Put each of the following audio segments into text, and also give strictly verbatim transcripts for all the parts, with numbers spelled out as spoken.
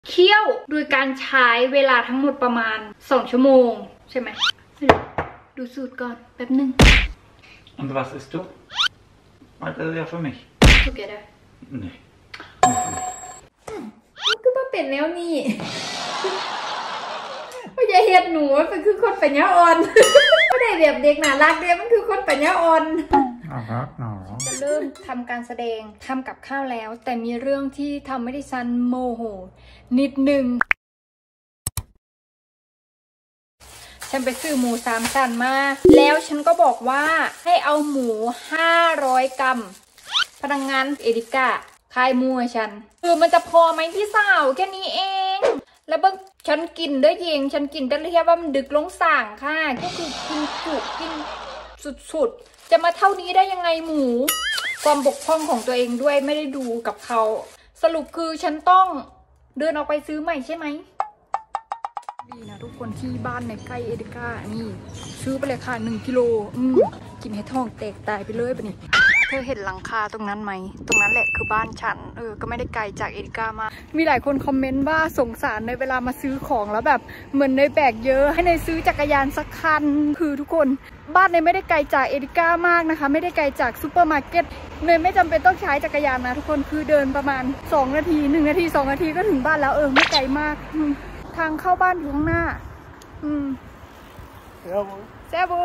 เคี่ยวโดยการใช้เวลาทั้งหมดประมาณสองชั่วโมงใช่ไหมดูสูตรก่อนแป๊บนึง Und was isst du? Das ist ja für mich. Together. Nee. มันก็มาเป็นแล้วนี่ว่าอย่าเห็ดหนูมันคือคนปัญญาอ่อนไม่ได้แบบเด็กน่ารักเด็กมันคือคนปัญญาอ่อนจะเริ่มทำการแสดงทำกับข้าวแล้วแต่มีเรื่องที่ทำให้ดิฉันโมโหนิดนึงฉันไปซื้อหมูสามชั้นมาแล้วฉันก็บอกว่าให้เอาหมูห้าร้อยกรัมพนักงานเอริก้าขายหมูให้ฉันคือมันจะพอไหมพี่สาวแค่นี้เองแล้วเบิ้งฉันกินด้วยเองฉันกินแต่เรียกว่ามันดึกลงสั่งค่ะก็คือกินจุกินสุดๆจะมาเท่านี้ได้ยังไงหมูความบกพร่องของตัวเองด้วยไม่ได้ดูกับเขาสรุปคือฉันต้องเดินออกไปซื้อใหม่ใช่ไหมดีนะทุกคนที่บ้านในใกล้เอริก้านี่ซื้อไปเลยค่ะหนึ่งกิโลอืมกินให้ท้องแตกตายไปเลยปะนี่เธอเห็นหลังคาตรงนั้นไหมตรงนั้นแหละคือบ้านฉันเออก็ไม่ได้ไกลจากเอริก้ามากมีหลายคนคอมเมนต์ว่าสงสารในเวลามาซื้อของแล้วแบบเหมือนในแบกเยอะให้ในซื้อจักรยานสักคันคือทุกคนบ้านในไม่ได้ไกลจากเอริก้ามากนะคะไม่ได้ไกลจากซูเปอร์มาร์เก็ตเนยไม่จำเป็นต้องใช้จักรยานนะทุกคนคือเดินประมาณสองนาทีหนึ่งนาทีสองนาทีก็ถึงบ้านแล้วเออไม่ไกลมากทางเข้าบ้านอยู่ข้างหน้าอืมเซบูเซบู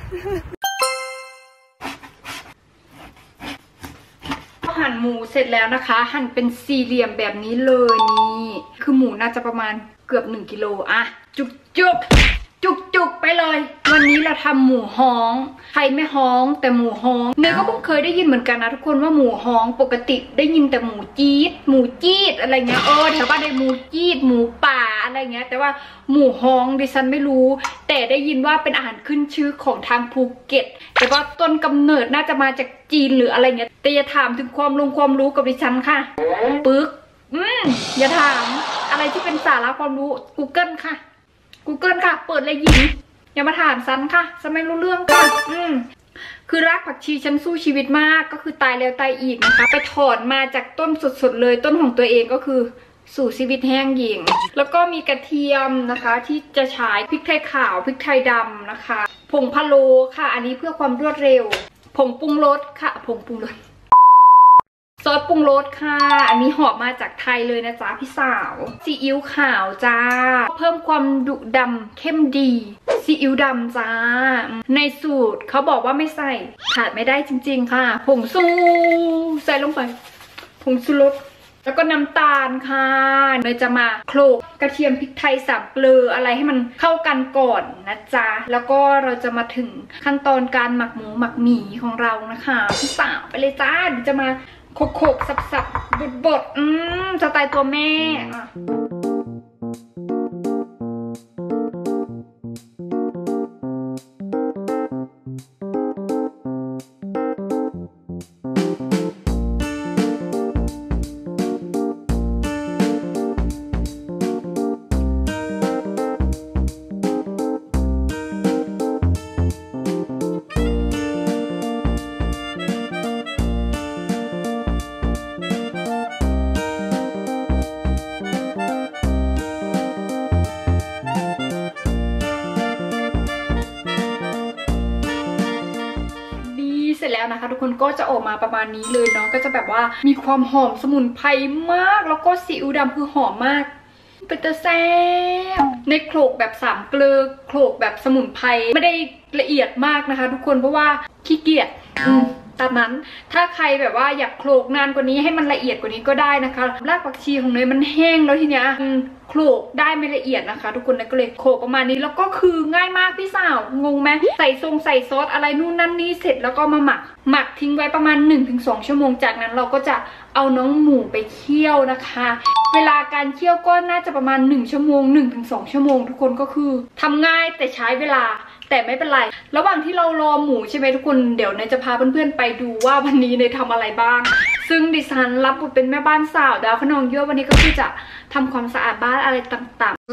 หั่นหมูเสร็จแล้วนะคะหั่นเป็นสี่เหลี่ยมแบบนี้เลยนี่คือหมูน่าจะประมาณเกือบหนึ่งกิโลอะจุกจุกจุกจุกไปเลยวันนี้เราทำหมูฮ้องใครไม่ฮ้องแต่หมูฮ้องเนยก็เพิ่งเคยได้ยินเหมือนกันนะทุกคนว่าหมูฮ้องปกติได้ยินแต่หมูจี๊ดหมูจี๊ดอะไรเงี้ยเออแถวบ้านได้หมูจี๊ดหมูป่าอะไรเงี้ยแต่ว่าหมูฮ้องดิฉันไม่รู้แต่ได้ยินว่าเป็นอาหารขึ้นชื่อของทางภูเก็ตแต่ว่าต้นกำเนิดน่าจะมาจากจีนหรืออะไรเงี้ยแต่อย่าถามถึงความลงความรู้กับดิฉันค่ะปึ๊กอืมอย่าถามอะไรที่เป็นสาระความรู้ Google ค่ะGoogle ค่ะเปิดเลยหญิงอย่ามาถามซันค่ะฉันไม่รู้เรื่องค่ะอืมคือรากผักชีฉันสู้ชีวิตมากก็คือตายแล้วตายอีกนะคะไปถอนมาจากต้นสดๆเลยต้นของตัวเองก็คือสู่ชีวิตแห้งหญิงแล้วก็มีกระเทียมนะคะที่จะใช้พริกไทยขาวพริกไทยดำนะคะผงพะโล้ค่ะอันนี้เพื่อความรวดเร็วผงปรุงรสค่ะผงปรุงรสซอสปรุงรสค่ะอันนี้หอบมาจากไทยเลยนะจ๊ะพี่สาวซีอิ๊วขาวจ้าเพิ่มความดุดำเข้มดีซีอิ๊วดำจ้าในสูตรเขาบอกว่าไม่ใส่ขาดไม่ได้จริงๆค่ะผงซูใส่ลงไปผงชูรสแล้วก็น้ำตาลค่ะเนยจะมาโขลกกระเทียมพริกไทยสับเกลืออะไรให้มันเข้ากันก่อนนะจ๊ะแล้วก็เราจะมาถึงขั้นตอนการหมักหมูหมักหมี่ของเรานะคะพี่สาวไปเลยจ้าเดี๋ยวจะมาโขกๆสับๆบดๆอืมสไตล์ตัวแม่อ่ะเสร็จแล้วนะคะทุกคนก็จะออกมาประมาณนี้เลยเนาะก็จะแบบว่ามีความหอมสมุนไพรมากแล้วก็ซีอิ๊วดำคือหอมมากเป็นตะแซ่บในโขลกแบบสามเกลือโขลกแบบสมุนไพรไม่ได้ละเอียดมากนะคะทุกคนเพราะว่าขี้เกียจตามนั้นถ้าใครแบบว่าอยากโขลกนานกว่านี้ให้มันละเอียดกว่านี้ก็ได้นะคะรากผักชีของเนยมันแห้งแล้วทีเนี้ยโขลกได้ไม่ละเอียดนะคะทุกคนก็เลยโขลกประมาณนี้แล้วก็คือง่ายมากพี่สาวงงไหมใส่ทรงใส่ซอสอะไรนู่นนั่นนี่เสร็จแล้วก็มาหมักหมักทิ้งไว้ประมาณ หนึ่งถึงสอง ชั่วโมงจากนั้นเราก็จะเอาน้องหมูไปเคี่ยวนะคะเวลาการเคี่ยวก็น่าจะประมาณหนึ่งชั่วโมง หนึ่งถึงสอง ชั่วโมงทุกคนก็คือทำง่ายแต่ใช้เวลาแต่ไม่เป็นไรระหว่างที่เรารอหมูใช่ไหมทุกคนเดี๋ยวเนยจะพาเพื่อนๆไปดูว่าวันนี้เนยทำอะไรบ้างซึ่งดิฉันรับบทเป็นแม่บ้านสาวดาวขนองยั่ววันนี้ก็คือจะทำความสะอาดบ้านอะไรต่างๆ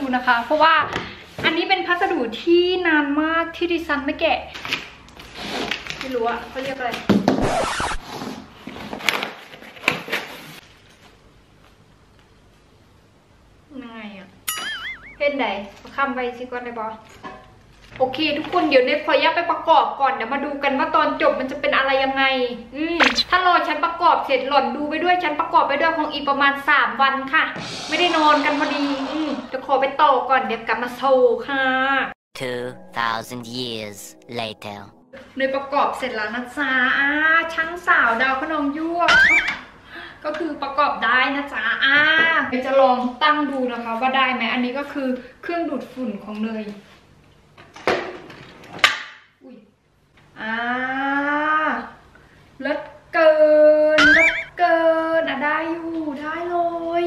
นะคะ เพราะว่าอันนี้เป็นพัสดุที่นานมากที่ดิฉันไม่แกะไม่รู้อะเขาเรียกอะไรยังไงอะเห็นไหนคำไปสิก่อนได้บอโอเคทุกคนเดี๋ยวเนทขอยับไปประกอบก่อนเดี๋ยวมาดูกันว่าตอนจบมันจะเป็นอะไรยังไงอืมถ้ารอฉันประกอบเสร็จหล่อนดูไปด้วยฉันประกอบไปด้วยคงอีกประมาณสามวันค่ะไม่ได้นอนกันพอดีอืมจะขอไปต่อก่อนเดี๋ยวกลับมาโชว์ค่ะ two thousand years later เนยประกอบเสร็จแล้วนะจ๊ะอ่าช่างสาวดาวขนองยั่วก็คือประกอบได้นะจ๊ะอ่าเดี๋ยวจะลองตั้งดูนะคะว่าได้ไหมอันนี้ก็คือเครื่องดูดฝุ่นของเนยอุ้ยอ่าเลิศเกินเลิศเกินอ่ะได้อยู่ได้เลย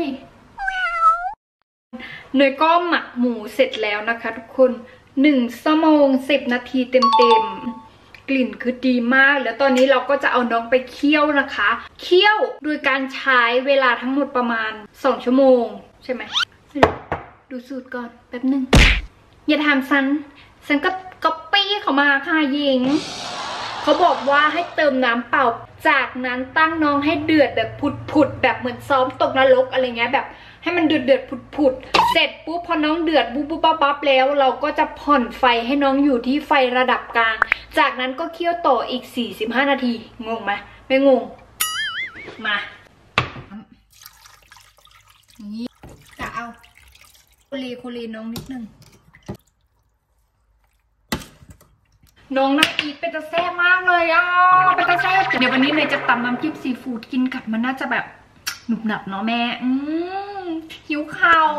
เนยก็หมักหมูเสร็จแล้วนะคะทุกคนหนึ่งชั่วโมงสิบนาทีเต็มๆกลิ่นคือดีมากแล้วตอนนี้เราก็จะเอาน้องไปเคี่ยวนะคะเคี่ยวโดยการใช้เวลาทั้งหมดประมาณสองชั่วโมงใช่ไหมดูสูตรก่อนแป๊บนึงอย่าถามฉันฉันก็ก๊อปปี้เขามาค่ะหญิงเขาบอกว่าให้เติมน้ำเปล่าจากนั้นตั้งน้องให้เดือดแบบผุดๆแบบเหมือนซ้อมตกนรกอะไรเงี้ยแบบให้มันเดือดเดือดผุดๆเสร็จปุ๊บพอน้องเดือดปุ๊บปุ๊บปั๊บปั๊บแล้วเราก็จะผ่อนไฟให้น้องอยู่ที่ไฟระดับกลางจากนั้นก็เคี่ยวต่ออีกสี่สิบห้านาทีงงไหมไม่งงมานี่กะเอาโคลีโคลีน้องนิดนึงน้องนักอีทเป็นตะแซ่บมากเลยอ่ะเป็นตะแซ่บเดี๋ยววันนี้เนยจะตำน้ำจิ้มซีฟู้ดกินกับมันน่าจะแบบหนุบหนับเนาะแม่อืมหิวข้าว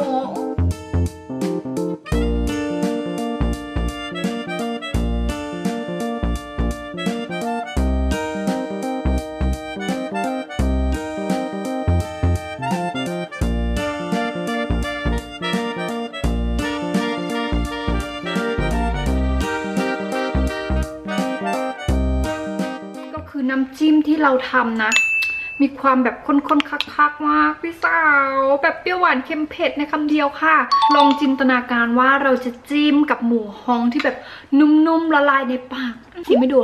ก็คือน้ำจิ้มที่เราทำนะมีความแบบข้นๆคักๆมากพี่สาวแบบเปรี้ยวหวานเค็มเผ็ดในคำเดียวค่ะลองจินตนาการว่าเราจะจิ้มกับหมูฮ้องที่แบบนุ่มๆละลายในปากชิมไม่ดู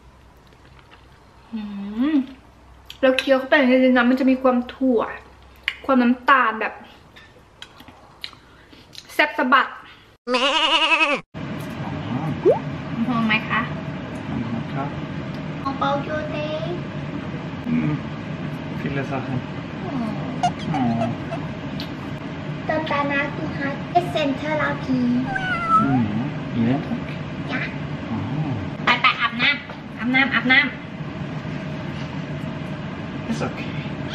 แล้วเคี้ยวเข้าไปในน้ำมันจะมีความถั่วความน้ำตาลแบบแซ่บสะบัดหอมไหมคะหอมเปาโยเต้ Viele Sachen. Oh. Dann danach du hast Essenstherapie. Mhm. Jeden Tag? Ja. Oh. ไปไปอาบน้ำอาบน้ำอาบน้ำ Ist okay.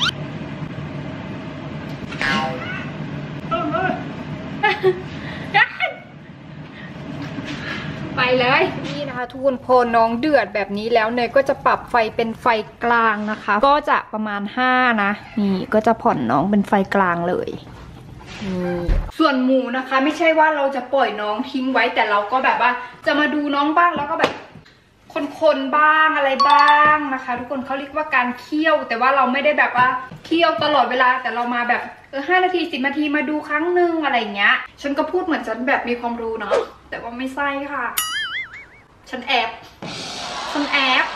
ไปเลยนี่นะคะทุกคนพอน้องเดือดแบบนี้แล้วเนยก็จะปรับไฟเป็นไฟกลางนะคะก็จะประมาณห้านะนี่ก็จะผ่อนน้องเป็นไฟกลางเลยส่วนหมูนะคะไม่ใช่ว่าเราจะปล่อยน้องทิ้งไว้แต่เราก็แบบว่าจะมาดูน้องบ้างแล้วก็แบบคนๆบ้างอะไรบ้างนะคะทุกคนเขาเรียกว่าการเคี่ยวแต่ว่าเราไม่ได้แบบว่าเคี่ยวตลอดเวลาแต่เรามาแบบเออห้านาทีสิบนาทีมาดูครั้งหนึ่งอะไรเงี้ยฉันก็พูดเหมือนฉันแบบมีความรู้เนาะแต่ว่าไม่ใช่ค่ะฉันแอบฉันแอบ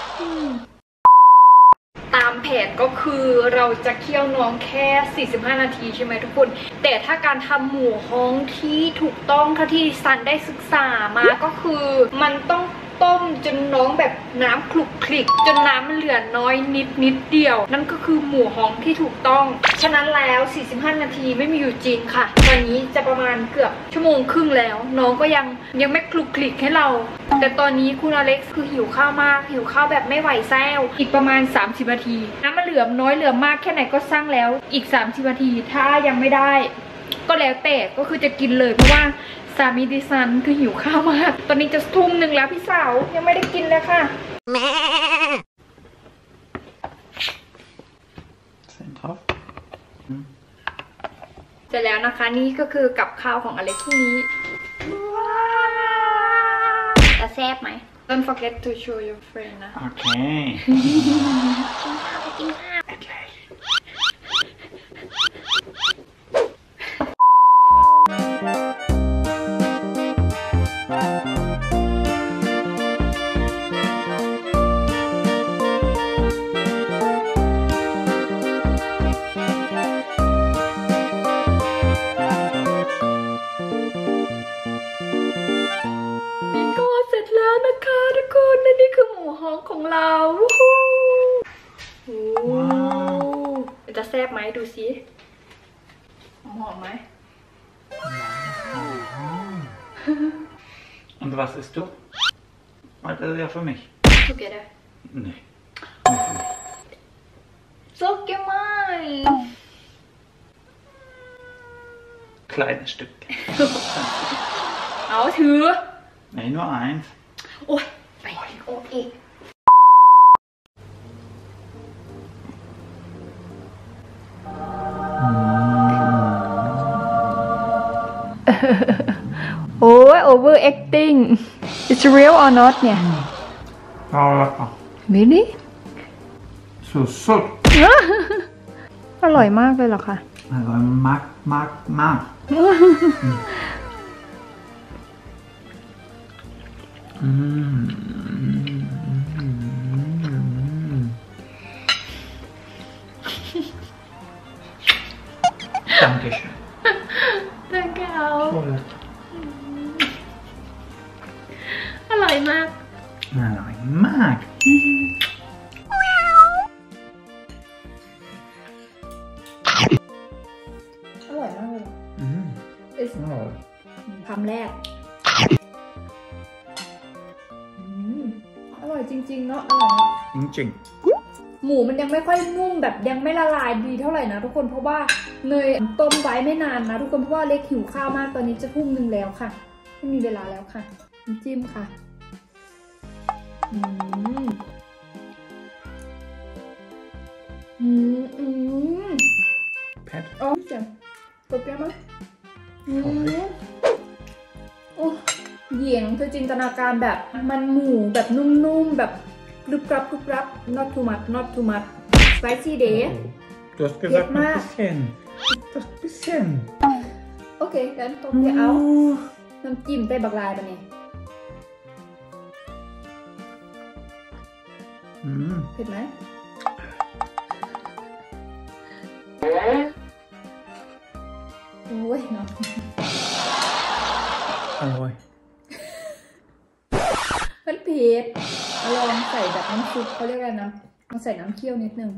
ตามแผนก็คือเราจะเคี่ยวน้องแค่สี่สิบห้านาทีใช่ไหมทุกคนแต่ถ้าการทำหมูฮ้องที่ถูกต้องค่ะที่ซันได้ศึกษามาก็คือมันต้องต้มจนน้องแบบน้ำคลุกคลิกจนน้ำมันเหลือน้อยนิดนิดเดียวนั่นก็คือหมูฮ้องที่ถูกต้องฉะนั้นแล้วสี่สิบห้านาทีไม่มีอยู่จริงค่ะตอนนี้จะประมาณเกือบชั่วโมงครึ่งแล้วน้องก็ยังยังไม่คลุกคลิกให้เราแต่ตอนนี้คุณอเล็กซ์คือหิวข้าวมากหิวข้าวแบบไม่ไหวแซวอีกประมาณสามสิบนาทีน้ำมันเหลือน้อยเหลือมากแค่ไหนก็สร้างแล้วอีกสามสิบนาทีถ้ายังไม่ได้ก็แล้วแต่ก็คือจะกินเลยเพราะว่าสามีดิฉันคือหิวข้าวมากตอนนี้จะทุ่มหนึ่งแล้วพี่สาวยังไม่ได้กินเลยค่ะเสร็จแล้วนะคะนี่ก็คือกับข้าวของอเล็กซ์พรุ่งนี้ว้าวจะแซ่บไหม Don't forget to show your friend นะ Okay. กินข้าวไปกินข้าว Okay. วู้ฮู้โอ้ว้าวจะแซ่บไหมดูสิหอมไหม Und was isst du? Das ist ja für mich. Together Nee, nur für mich. so gemein Kleines Stück. เอาถือ Nee, nur eins. โอ้ยไปโอเคโอ้ย over acting it's real or not เนี่ย Oh, lecker. really So satt. อร่อยมากเลยเหรอคะ Also, mag, mag, mag. Dankeschön. Danke auch Toll. อร่อยมาก Nein, mag. อร่อยมากเลย Mm. It's Oh. คำแรกอืมอร่อยจริงๆเนาะอร่อยมาก Ching. หมูมันยังไม่ค่อยนุ่มแบบยังไม่ละลายดีเท่าไหร่นะทุกคนเพราะว่าเนยต้มไว้ไม่นานนะทุกคนเพราะว่าเล็กหิวข้าวมากตอนนี้จะทุ่มหนึ่งแล้วค่ะไม่มีเวลาแล้วค่ะน้ำจิ้มค่ะอืมอืมอืม Pet. อ๋อเจ๋งเปรี้ยวมั้ยอืมโอ้เหยียงเธอจินตนาการแบบมันหมูแบบนุ่มๆแบบกรุบกรับกรุบกรับ not too much not too much spicy day Du hast gesagt, Geht ein mal. bisschen. Das bisschen. โอเคงั้นต้มไปเอาน้ำจิ้มใส่บักลายปะเนี่ย Mm. เผ็ดไหมโอ้ยเนาะ Alloy. มันเผ็ดลองใส่แบบน้ำซุปเขาเรียกอะไรนะลองใส่น้ำเคี่ยวนิดนึง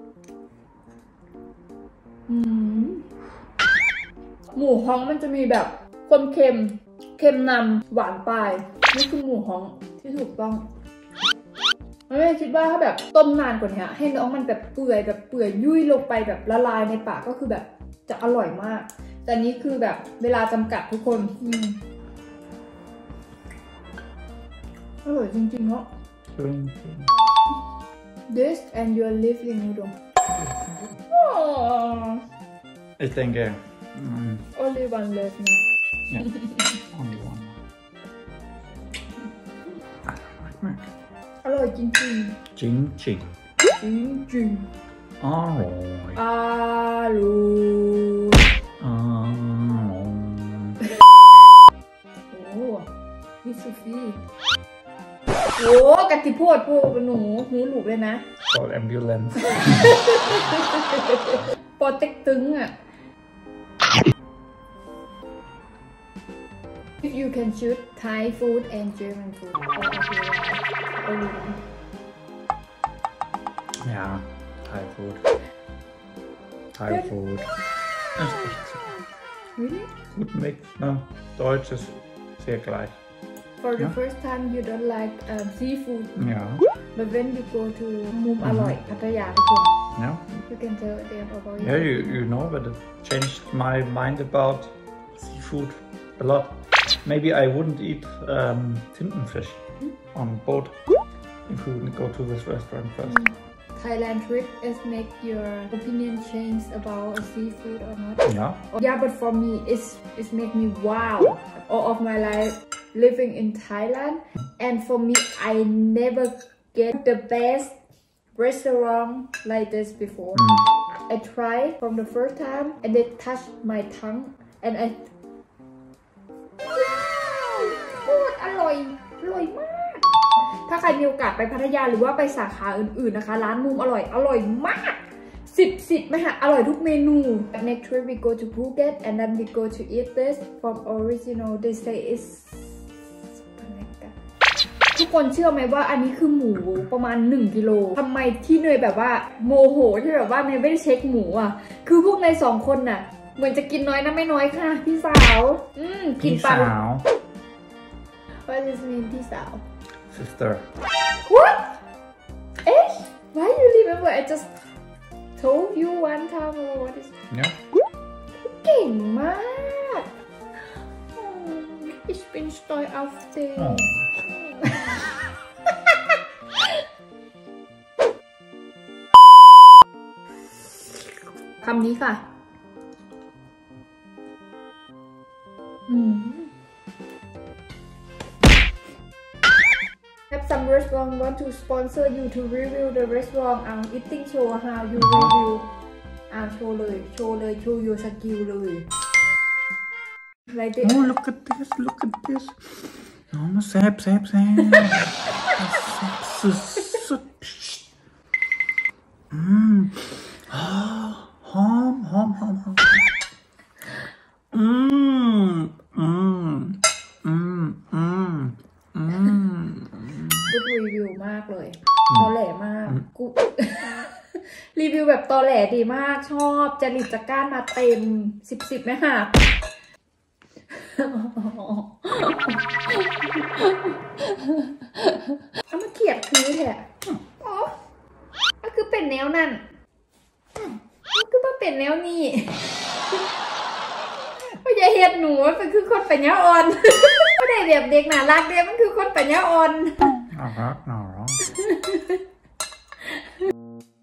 อืมหมูฮ้องมันจะมีแบบความเค็มเค็มนำหวานปลายนี่คือหมูฮ้องที่ถูกต้องไม่ได้คิดว่าถ้าแบบต้มนานกว่านี้ให้น้องมันแบบเปื่อยแบบเปื่อยยุ่ยลงไปแบบละลายในปากก็คือแบบจะอร่อยมากแต่นี้คือแบบเวลาจำกัดทุกคนอืมอร่อยจริงๆเนาะ Schön. This and your living noodle. Oh, Ich denke, mm, only one left now. ja, only one. อร่อยจริง Ching ching. ๆ จริงจริง Alloy. อร่อย Alloy. โอ้มิซูฟี่โอ้กะทิโพดพวกหนูหูหลูกเลยนะ Call ambulance. ปอเต็กตึงอ่ะ If you can choose Thai food and German food what would you like? Only one. Ja, Thai food. Thai Good. food. Das ist echt so. Really? Gut Mix, ne? Deutsch ist sehr gleich. For the Ja. first time you don't like um, seafood Ja. but when you go to มุมอร่อยพัทยาทุกคน Ja. you can tell them about Yeah, it you, you know, but it changed my mind about seafood a lot. Maybe I wouldn't eat um, Tintenfish on boat if we would go to this restaurant first. Thailand trip is make your opinion change about seafood or not Yeah. yeah but for me it's it's make me wow all of my life living in Thailand and for me I never get the best restaurant like this before I tried from the first time and they touched my tongue and I โคตรอร่อยอร่อยมาก ถ้าใครมีโอกาสไปพัทยาหรือว่าไปสาขาอื่นๆนะคะร้านมุมอร่อยอร่อยมากสิบสิบไหมคะอร่อยทุกเมนู Next trip we go to Phuket and then we go to eat this from original they say it's super lekker ทุกคนเชื่อไหมว่าอันนี้คือหมูประมาณหนึ่งกิโลทำไมที่เนยแบบว่าโมโหที่แบบว่าเนยไม่ได้เช็คหมูอ่ะคือพวกเนยสองคนน่ะเหมือนจะกินน้อยนะไม่น้อยค่ะพี่สาวอืมกินพี่ปันสาว What does it mean พี่สาว sister What? Eh? Why you remember? I just told you one time or what is yeah เก่งมาก Ich bin stolz auf dich คำนี้ค่ะอืม Have some restaurant want to sponsor you to review the restaurant อ่า eating show how you review อ่าโชว์เลยโชว์เลยโชว์ your skill เลยอะไรเด็ oh look at this look at this น้องมาแซ่บแซ่บแซ่บสุดสุดอืมหอมหอมหอมหอมอืมอืมอืมอืมอืมกูรีวิวมากเลยตอแหลมากกูรีวิวแบบตอแหลดีมากชอบจริตจักร้านมาเต็มสิบสิบไหมคะเอามาเขียดคือแท้อ๋อก็คือเป็นแนวนั่นก็คือมาเป็นแนวนี้ไม่ใช่เฮ็ดหนูมันคือคนปัญญาอ่อนไม่ได้แบบเด็กน่ารักเด็กมันคือคนปัญญาอ่อนน่ารักน่ารัก